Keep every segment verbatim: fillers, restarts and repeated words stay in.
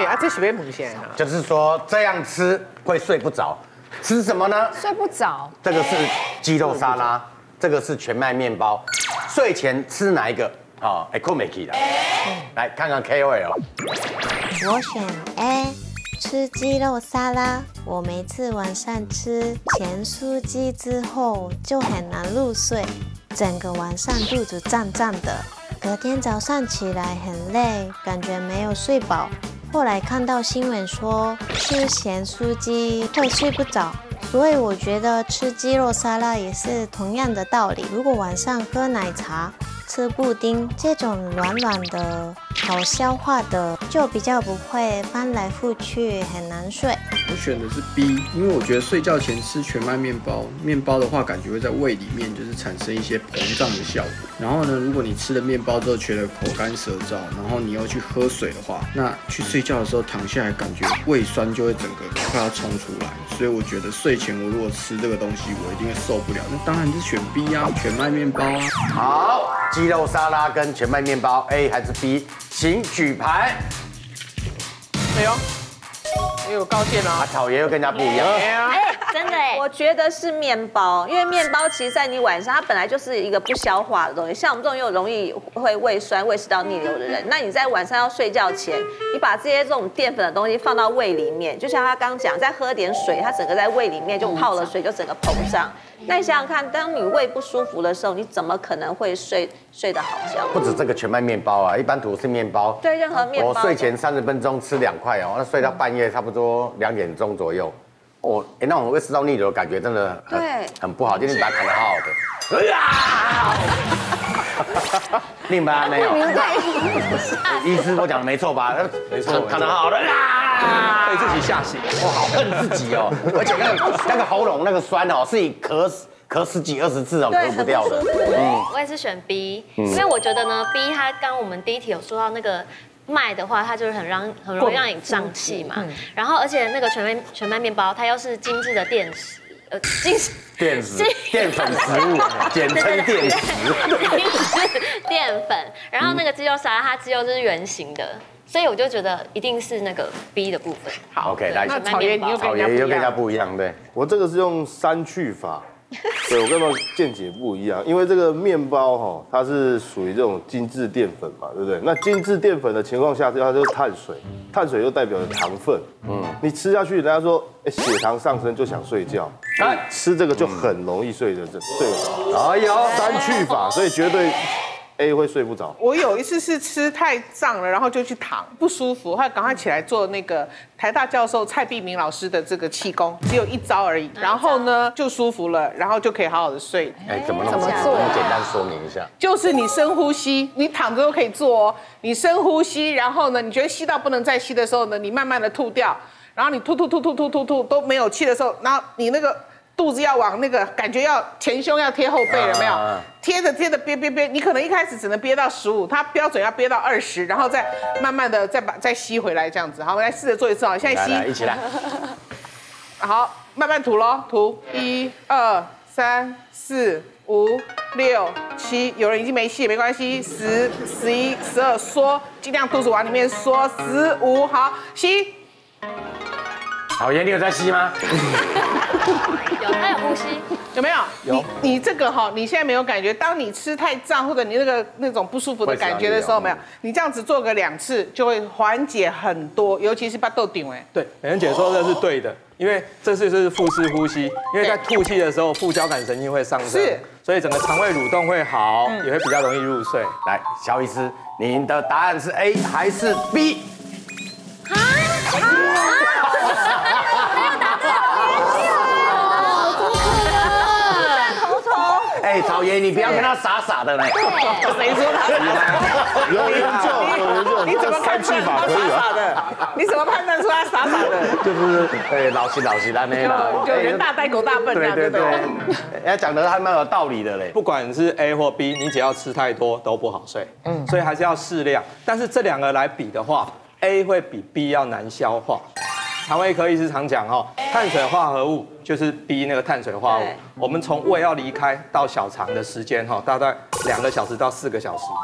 哎，啊，这是被母线啊。 就是说这样吃会睡不着，吃什么呢？ 睡不着。 这个是鸡肉沙拉，这个是全麦面包。睡前吃哪一个？哦，哎，困没起的。来看看 K O L。 我选 A， 吃鸡肉沙拉。我每次晚上吃咸酥鸡之后就很难入睡，整个晚上肚子胀胀的，隔天早上起来很累，感觉没有睡饱。后来看到新闻说吃咸酥鸡会睡不着，所以我觉得吃鸡肉沙拉也是同样的道理。如果晚上喝奶茶、吃布丁这种软软的、好消化的，就比较不会翻来覆去很难睡。 我选的是 B， 因为我觉得睡觉前吃全麦面包，面包的话感觉会在胃里面就是产生一些膨胀的效果。然后呢，如果你吃了面包之后觉得口干舌燥，然后你又去喝水的话，那去睡觉的时候躺下来，感觉胃酸就会整个快要冲出来。所以我觉得睡前我如果吃这个东西，我一定会受不了。那当然是选 B 啊，全麦面包啊。 好，鸡肉沙拉跟全麦面包 ，A 还是 B？ 请举牌。 哎呦，也有高见啊， 啊。 草爷又跟人家不一样。 哎，真的哎，我觉得是面包，因为面包其实在你晚上它本来就是一个不消化的东西，像我们这种又容易会胃酸、胃食道逆流的人，那你在晚上要睡觉前，你把这些这种淀粉的东西放到胃里面，就像他刚讲，再喝点水，它整个在胃里面就泡了水，就整个膨胀。那你想想看，当你胃不舒服的时候，你怎么可能会睡睡得好觉？ 不止这个全麦面包啊，一般吐司面包。 对，任何面包。 我睡前三十分钟吃两块哦，那睡到半夜差不多两点钟左右。哦，哎，那种胃食道逆流的感觉真的很很不好，今天把它砍得好好的。啊！另外没有。医师我讲的没错吧？ 没错， 砍得好好的啊！ 被自己吓醒， 我好恨自己哦，而且那个那个喉咙那个酸哦，是你咳咳十几二十次哦，咳不掉的。 嗯，我也是选 B， 因为我觉得呢 ，B 它刚我们第一题有说到那个。麦的话，它就是很让很容易让你胀气嘛，然后而且那个全麦全麦面包，它又是精致的淀食，呃，精淀食淀粉食物，简称淀食， 淀粉。然后那个鸡肉沙拉，它鸡肉就是圆形的，所以我就觉得一定是那个 B 的部分。 好 ，OK， 来， 那草爷你又草爷又跟人家不一样，对， 我这个是用三去法。对，我跟他们见解不一样，因为这个面包哈，它是属于这种精致淀粉嘛，对不对？那精致淀粉的情况下，它就是碳水，碳水又代表着糖分。嗯，你吃下去，人家说，哎，血糖上升就想睡觉，吃这个就很容易睡着，睡得着。哎呦，三去法，所以绝对 A 会睡不着。 我有一次是吃太胀了，然后就去躺，不舒服，后来赶快起来做那个台大教授蔡碧明老师的这个气功，只有一招而已。然后呢就舒服了，然后就可以好好的睡。 哎，怎么怎么做？简单说明一下。 就是你深呼吸，你躺着都可以做哦。你深呼吸，然后呢，你觉得吸到不能再吸的时候呢，你慢慢的吐掉，然后你吐吐吐吐吐吐吐都没有气的时候，然后你那个。肚子要往那个感觉要前胸要贴后背了没有？贴着贴着憋憋憋，你可能一开始只能憋到十五，它标准要憋到二十，然后再慢慢的再把再吸回来这样子。好，我来试着做一次啊，现在吸， 来来一起来。 好，慢慢吐咯，吐一二三四五六七，有人已经没吸也没关系，十十一十二缩，尽量肚子往里面缩，十五好吸。 好爷，你有在吸吗？ 有，他有呼吸， 有没有？ 有。 你你这个哈，你现在没有感觉，当你吃太胀或者你那个那种不舒服的感觉的时候，没有，你这样子做个两次就会缓解很多，尤其是把豆顶哎。 对，美人姐说的是对的，因为这是是腹式呼吸，因为在吐气的时候副交感神经会上升， 是， 所以整个肠胃蠕动会好，也会比较容易入睡。 来，肖医师，您的答案是 A 还是 B？ 啊啊！ 哎，草爷，你不要跟他傻傻的嘞。 谁说他傻？ 有研究，有研究。 你怎么看出来他傻傻的？你怎么判断出他傻傻的？ 就是哎，老实老实的那个，就人大呆狗大笨。对对对， 人家讲的还蛮有道理的嘞。 不管是 A 或 B， 你只要吃太多都不好睡。嗯，所以还是要适量。但是这两个来比的话 ，A 会比 B 要难消化。肠胃科医师常讲哦，碳水化合物就是 B 那个碳水化合物，我们从胃要离开到小肠的时间哈，大概两个小时到四个小时。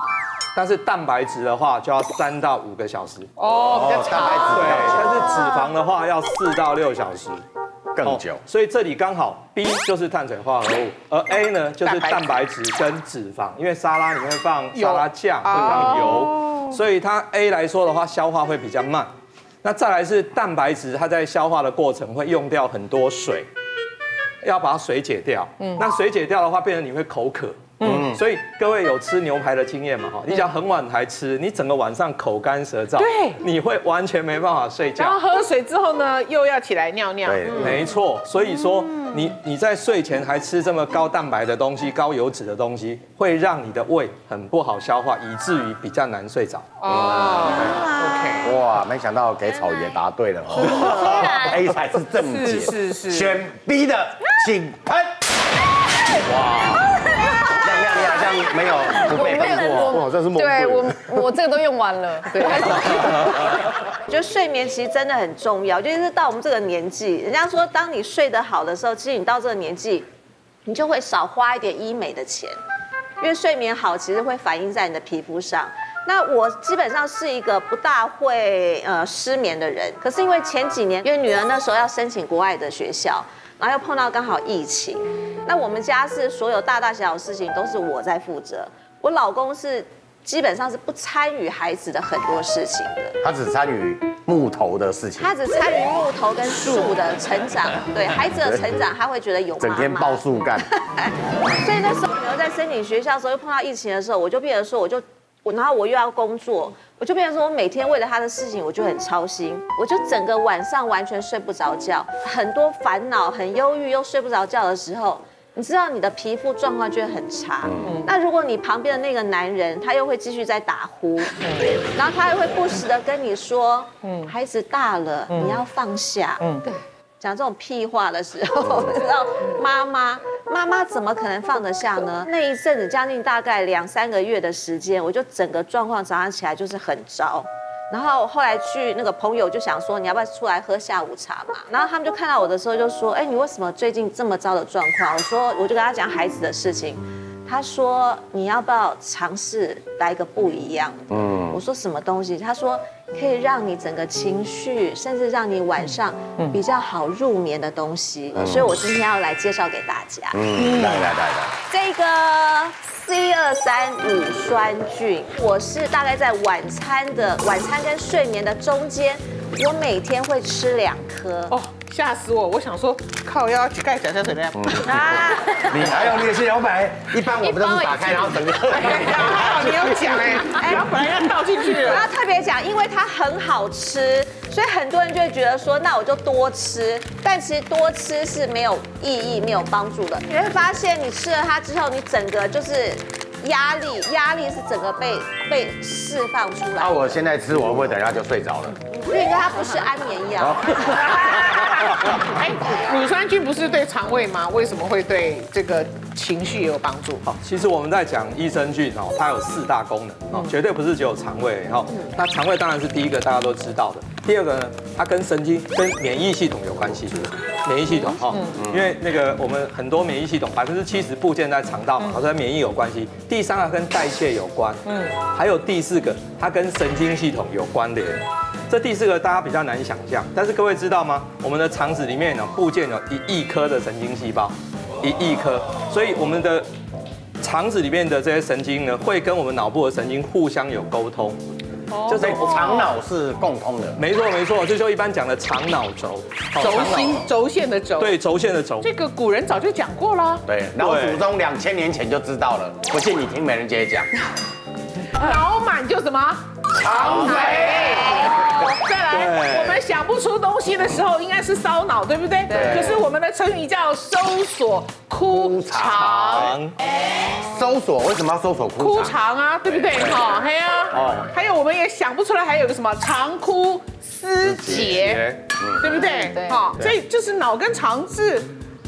但是蛋白质的话就要三到五个小时。 哦，比较长。 对，但是脂肪的话要四到六小时。 更久， 所以这里刚好 B 就是碳水化合物，而 A 呢就是蛋白质跟脂肪，因为沙拉你会放沙拉酱，会放油，所以它 A 来说的话消化会比较慢。那再来是蛋白质，它在消化的过程会用掉很多水，要把它水解掉。嗯，那水解掉的话，变成你会口渴。嗯，所以各位有吃牛排的经验嘛？哈，你只要很晚才吃，你整个晚上口干舌燥， 对， 你会完全没办法睡觉。 然后喝水之后呢，又要起来尿尿。 对， 没错。所以说，你你在睡前还吃这么高蛋白的东西、高油脂的东西，会让你的胃很不好消化，以至于比较难睡着。 哦 ，OK。 哇，没想到给草爷答对了哦 ，A 才是正解， 是是是。 选 B 的，请喷。哇。没有不被喷过， 我好像是梦对我，我这个都用完了。对， 我觉得睡眠其实真的很重要，就是到我们这个年纪，人家说当你睡得好的时候，其实你到这个年纪，你就会少花一点医美的钱，因为睡眠好其实会反映在你的皮肤上。那我基本上是一个不大会呃失眠的人，可是因为前几年，因为女儿那时候要申请国外的学校，然后又碰到刚好疫情。那我们家是所有大大小小事情都是我在负责，我老公是基本上是不参与孩子的很多事情的， 他只参与木头的事情， 他只参与木头跟树的成长，对孩子的成长他会觉得有妈妈整天抱树干。 所以那时候女儿在申请学校的时候，又碰到疫情的时候，我就变成说，我就我然后我又要工作，我就变成说我每天为了他的事情，我就很操心，我就整个晚上完全睡不着觉，很多烦恼，很忧郁，又睡不着觉的时候。你知道你的皮肤状况就会很差，嗯、那如果你旁边的那个男人他又会继续在打呼，嗯、然后他又会不时的跟你说，嗯、孩子大了，嗯、你要放下，嗯、对，讲这种屁话的时候，你知道妈妈妈妈怎么可能放得下呢？那一阵子将近大概两三个月的时间，我就整个状况早上起来就是很糟。然后后来去那个朋友就想说，你要不要出来喝下午茶嘛？然后他们就看到我的时候就说，哎，你为什么最近这么糟的状况？我说，我就跟他讲孩子的事情。他说，你要不要尝试来个不一样的？嗯，我说什么东西？他说可以让你整个情绪，甚至让你晚上比较好入眠的东西。所以我今天要来介绍给大家。 嗯，来来来来， 这个。C 二三乳酸菌，我是大概在晚餐的晚餐跟睡眠的中间，我每天会吃两颗。 哦，吓死我！我想说，靠腰去盖小香水的。 啊！你还有那些摇摆，一般我们都是打开然后整个。 还好你有讲哎，然后本来要倒进去了。 我要特别讲，因为它很好吃，所以很多人就会觉得说，那我就多吃。但其实多吃是没有意义、没有帮助的。你会发现，你吃了它之后，你整个就是压力，压力是整个被被释放出来。 那我现在吃，我会不会等一下就睡着了？ 因为它不是安眠药。 哎，乳酸菌不是对肠胃吗？为什么会对这个情绪有帮助？ 好，其实我们在讲益生菌哦，它有四大功能哦，绝对不是只有肠胃哈。那肠胃当然是第一个大家都知道的，第二个呢，它跟神经、跟免疫系统有关系。免疫系统哈，因为那个我们很多免疫系统百分之七十部件在肠道嘛，它跟免疫有关系。第三个跟代谢有关，嗯，还有第四个它跟神经系统有关联。这第四个大家比较难想象，但是各位知道吗？我们的肠子里面呢，部件有一亿颗的神经细胞，一亿颗，所以我们的肠子里面的这些神经呢，会跟我们脑部的神经互相有沟通。 就是肠脑是共通的， 没错没错，这就一般讲的肠脑轴， 轴心轴线的轴， 对，轴线的轴， 这个古人早就讲过了， 对，老祖宗两千年前就知道了，不信你听美人姐讲， 脑满就什么肠肥。再来，我们想不出东西的时候，应该是烧脑，对不对？对。可是我们的成语叫搜索枯肠。 搜索为什么要搜索枯枯肠啊？对不对？哈，嘿啊。哦。还有我们也想不出来，还有个什么肠枯丝结，对不对？对。好，所以就是脑跟肠是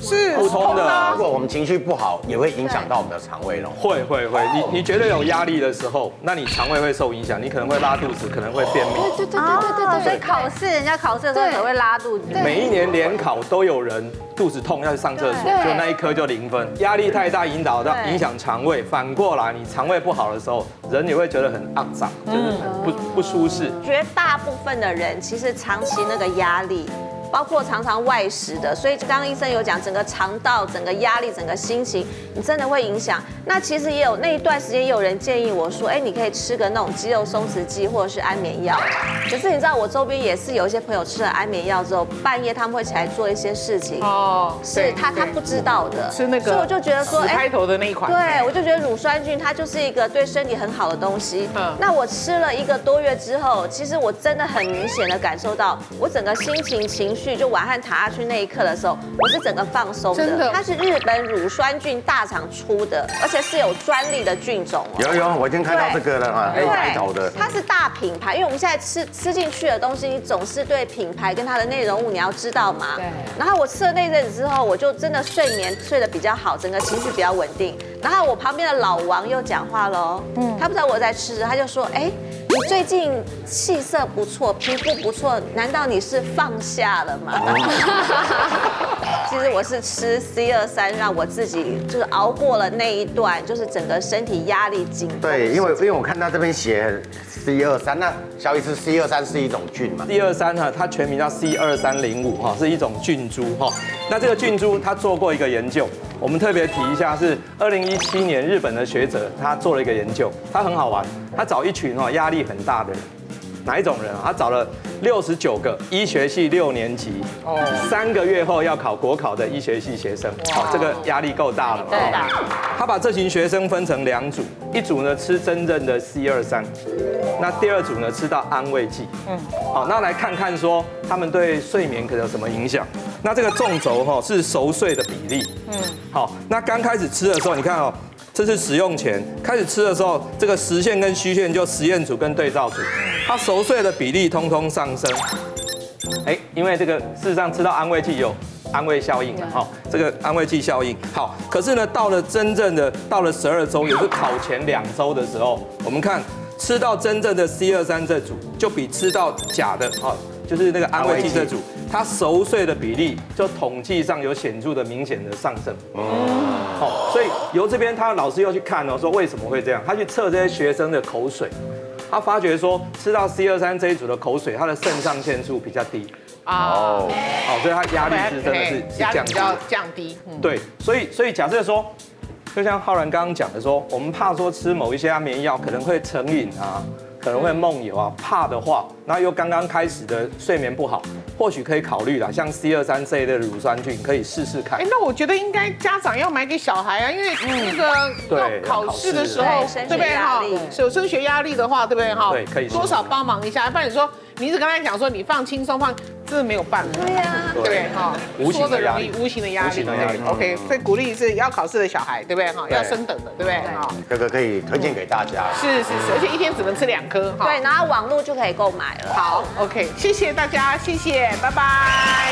是普通的。 如果我们情绪不好，也会影响到我们的肠胃咯。 会会会，你你觉得有压力的时候，那你肠胃会受影响，你可能会拉肚子，可能会便秘。 对对对对对对。 所以考试，人家考试的时候可能会拉肚子。 每一年联考都有人肚子痛要去上厕所，就那一科就零分。压力太大，引导到影响肠胃。反过来，你肠胃不好的时候，人也会觉得很肮脏，就是很不不舒适。 绝大部分的人其实长期那个压力。包括常常外食的，所以刚刚医生有讲，整个肠道、整个压力、整个心情，你真的会影响。那其实也有那一段时间，也有人建议我说，哎，你可以吃个那种肌肉松弛剂或者是安眠药。可是你知道，我周边也是有一些朋友吃了安眠药之后，半夜他们会起来做一些事情。哦，是他他不知道的， 吃那个， 所以我就觉得说， 哎，开头的那一款， 对，我就觉得乳酸菌它就是一个对身体很好的东西。嗯，那我吃了一个多月之后，其实我真的很明显的感受到，我整个心情、情绪，就晚上躺下去那一刻的时候，我是整个放松的。真的，它是日本乳酸菌大厂出的，而且是有专利的菌种哦。 有有，我已经看到这个了啊，哎，开头的。 它是大品牌，因为我们现在吃吃进去的东西，你总是对品牌跟它的内容物你要知道嘛。对。然后我吃了那阵子之后，我就真的睡眠睡得比较好，整个情绪比较稳定。然后我旁边的老王又讲话喽，嗯，他不知道我在吃，他就说，哎。你最近气色不错，皮肤不错，难道你是放下了吗？其实我是吃 C 二三，让我自己就是熬过了那一段，就是整个身体压力紧绷。 对，因为因为我看到这边写 C 二三，那小医师 C 二三是一种菌嘛 ？C 二三哈，它全名叫 C 二三零五哈，是一种菌株哈。那这个菌株它做过一个研究，我们特别提一下，是二零一七年日本的学者他做了一个研究，他很好玩，他找一群哈压力很大的人，哪一种人啊？他找了六十九个医学系六年级，哦，三个月后要考国考的医学系学生，好，这个压力够大了。对。他把这群学生分成两组，一组呢吃真正的 C 二三，那第二组呢吃到安慰剂。嗯。好，那来看看说他们对睡眠可能有什么影响。那这个纵轴哈是熟睡的比例。嗯。好，那刚开始吃的时候，你看哦。这是使用前开始吃的时候，这个实线跟虚线就实验组跟对照组，它熟睡的比例通通上升。哎，因为这个事实上吃到安慰剂有安慰效应啊，好，这个安慰剂效应好。可是呢，到了真正的到了十二周，也就是考前两周的时候，我们看吃到真正的 C 二三这组，就比吃到假的啊，就是那个安慰剂这组。它熟睡的比例就统计上有显著的明显的上升，哦，好，所以由这边他老师又去看哦，说为什么会这样？他去测这些学生的口水，他发觉说吃到 C 二三这一组的口水，它的肾上腺素比较低，哦，好，所以它压力是真的是是降低， 降低， 对，所以所以假设说，就像浩然刚刚讲的说，我们怕说吃某一些安眠药可能会成瘾啊。可能会梦游啊，怕的话，然后又刚刚开始的睡眠不好，或许可以考虑啦，像 C 二三这一类的乳酸菌可以试试看。 哎，那我觉得应该家长要买给小孩啊，因为那个要考试的时候，对不对哈？有升学压力的话，对不对哈？ 对，可以多少帮忙一下，不然你说你一直跟他讲说你放轻松放，真的没有办法。 对呀， 对哈，说的容易，无形的压力。OK， 所以鼓励是要考试的小孩，对不对哈？要升等的，对不对哈？ 这个可以推荐给大家。 是是是，而且一天只能吃两颗哈。 对，然后网络就可以购买了。 好 ，OK， 谢谢大家，谢谢，拜拜。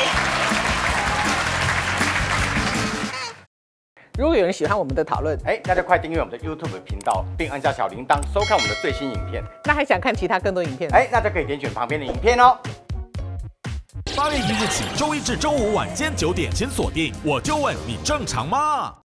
如果有人喜欢我们的讨论， 哎，大家快订阅我们的 YouTube 频道，并按下小铃铛，收看我们的最新影片。 那还想看其他更多影片？ 哎，那就可以点选旁边的影片哦。 八月一日起，周一至周五晚间九点，请锁定《我就问你正常吗》。